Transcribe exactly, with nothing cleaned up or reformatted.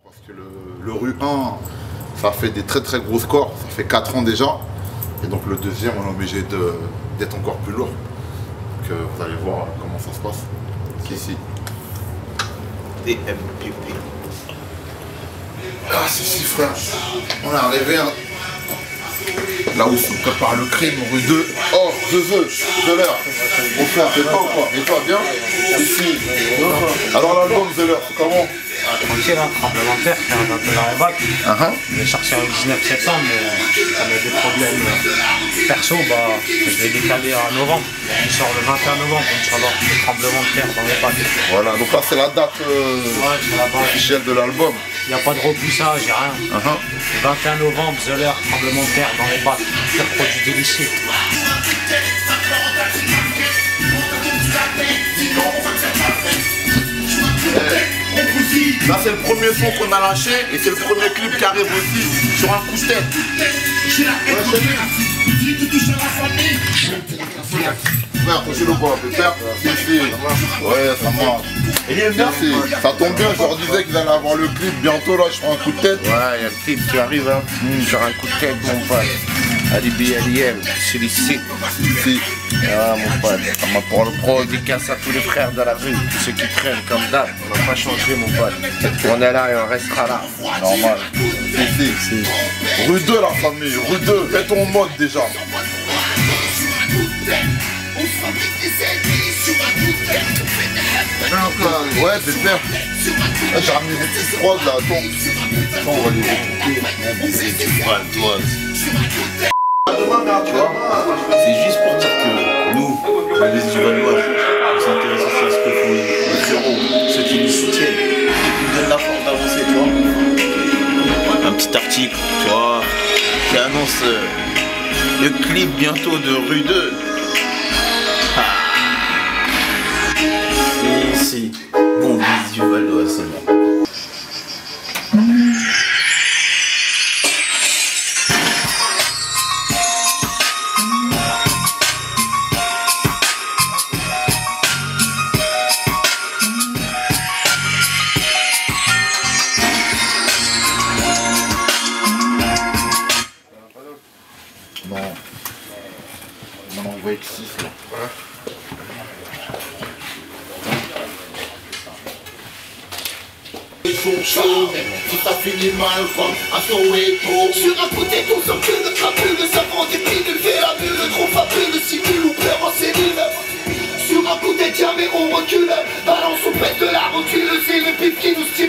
Parce que le, le rue un, ça fait des très très gros scores, ça fait quatre ans déjà. Et donc le deuxième, on est obligé d'être encore plus lourd. Donc euh, vous allez voir comment ça se passe. C'est ici. D M P P. Ah si si frère, on est arrivé hein. Là où se prépare le crime, rue deux. Oh, deux œufs, de l'heure. Mon frère, t'es pas ou quoi? Et toi, bien? Ici. Alors l'album de l'heure, c'est comment? Tranquille, hein, tremblement de terre, c'est un peu dans les bacs. Uh-huh. Je vais sortir le dix-neuf septembre, mais euh, on a des problèmes euh, perso, bah, je vais décaler à novembre. Je sors le vingt et un novembre, Inch'Allah, le tremblement de terre dans les bacs. Voilà, donc là c'est la date euh, ouais, c'est la base officielle de l'album. Il n'y a pas de repoussage, il n'y a rien. Uh-huh. Le vingt et un novembre, Zeller, tremblement de terre dans les bacs, pur produit délicieux. Là c'est le premier son qu'on a lâché et c'est le premier clip qui arrive aussi sur un coup de tête. Frère, touchez le bois, pépère. Ici. Ouais, ça marche. Merci. Ça tombe bien, je leur disais qu'ils allaient avoir le clip bientôt là sur un coup de tête. Ouais, il y a le clip qui arrive hein, mmh. sur un coup de tête mon pote. Alibi Alien, c'est ici. Ici. Ah mon pote, on m'a pour le pro, dédicace à tous les frères de la rue, ceux qui traînent comme d'hab, on n'a pas changé mon pote. On est là et on restera là. Normal. Ici. Ici. Rue deux la famille, rue deux, fais ton mode déjà. Ouais, c'est clair. Là, j'ai ramené des petites froides là, attends. Attends, on va les écouter. C'est juste pour dire que nous, les Duvallois, on s'intéresse aussi à ce que font les frérots, ceux qui nous soutiennent, qui nous donnent la force d'avancer, tu vois. Un petit article, tu vois, qui annonce euh, le clip bientôt de Rue deux. Ah. Si, si. Bon, bis Duvallois seulement. Non. Non, on va être six là. Ouais. Les jours chauds, tout a fini mal comme à Soweto. Sur un côté, tout sans que le crapule, le savant des pilules, V A B, le trop fabuleux, civil ou peur en cellule. Sur un côté, jamais on recule, balance ou pète de la recule, c'est le pif qui nous stimule.